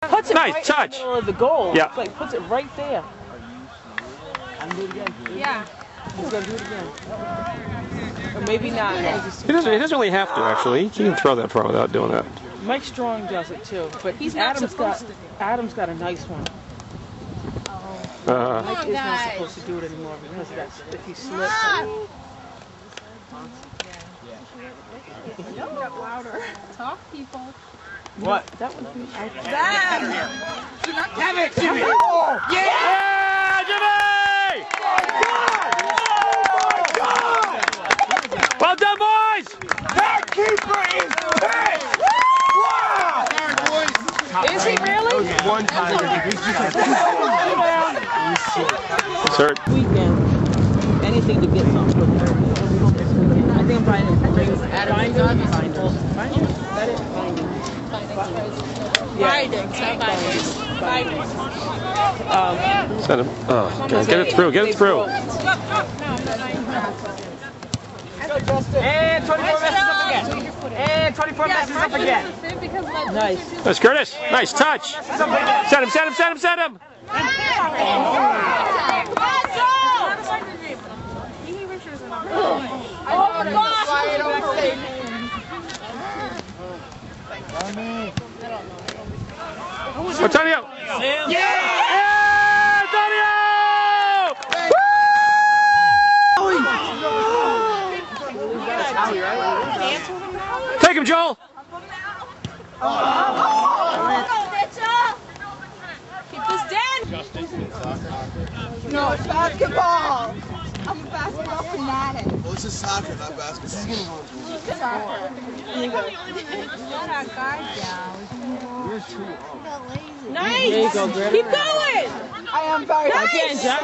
Puts it nice right touch. in the middle of the goal. Yeah. Like puts it right there. I'm gonna do it again. Yeah. He's gonna do it again. Or maybe not. He doesn't really have to, actually. He can throw that far without doing that. Mike Strong does it too, but Adam's got a nice one. Mike is not supposed to do it anymore because that's if he slips. Get louder. Talk, people. What? That would be. Damn it, Jimmy! Yeah, Jimmy! Well done, boys! That keeper is pissed! Wow! Is he really? One time. It's hurt. Weekend. Anything to get something with her. I think I'm buying it. Send him. Oh, okay. Get it through. Get it through. And 24 messes up again. And 24 messes up again. Nice. That's Curtis. Nice touch. Send him. Send him. Send him. Send him. Antonio! Yeah! Antonio! Take him, Joel! Keep this down! No, it's basketball. I'm a basketball fanatic. Well, this is soccer, not basketball. Soccer. Nice! There you go, Greta. Keep going! I am very Again, John.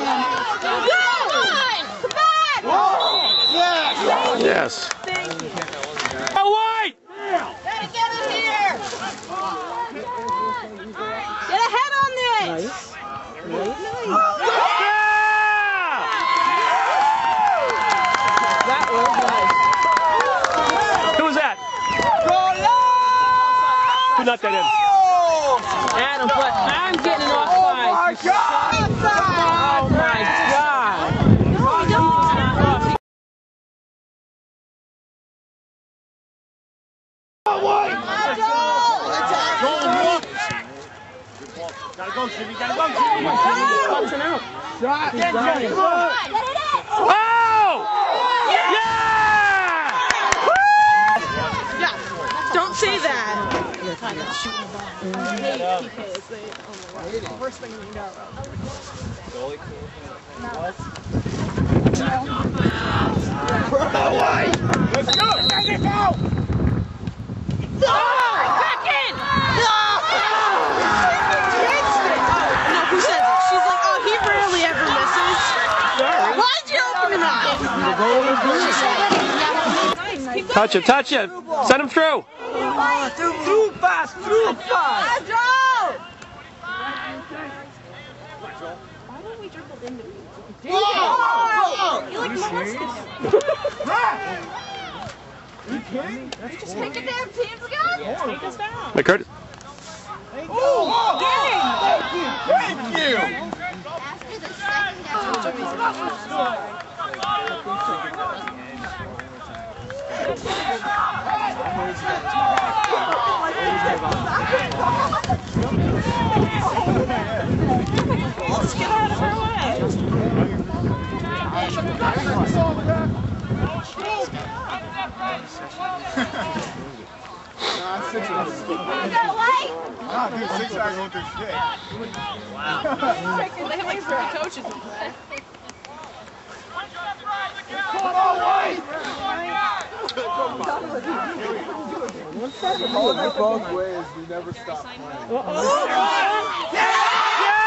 Come on! Yes. Oh, White! Gotta get him here! Get ahead on this! Nice. That was nice. Who was that? Who knocked that in? Adam, but I'm getting an offside. Oh my God! Oh my God! Gotta go, Jimmy. Gotta go, Jimmy. He's punching out. Shot. He's running. Oh! Yeah! Don't say that! Worst thing we know. Let's go. Let's go. Back in! No, who says it? She's like, oh, he rarely ever misses. Why'd you open it up? Touch it, touch it. Send him through. Through fast, through fast. Why don't we dribble into people? Whoa! You like molested him. Just pick a damn team together? Take us down. Hey, Curtis. Thank you. After the Let's get out of her way. Nah, dude, 6 hours won't do shit. Wow. They have like 3 coaches in play. Both ways, we never stop playing. Yeah!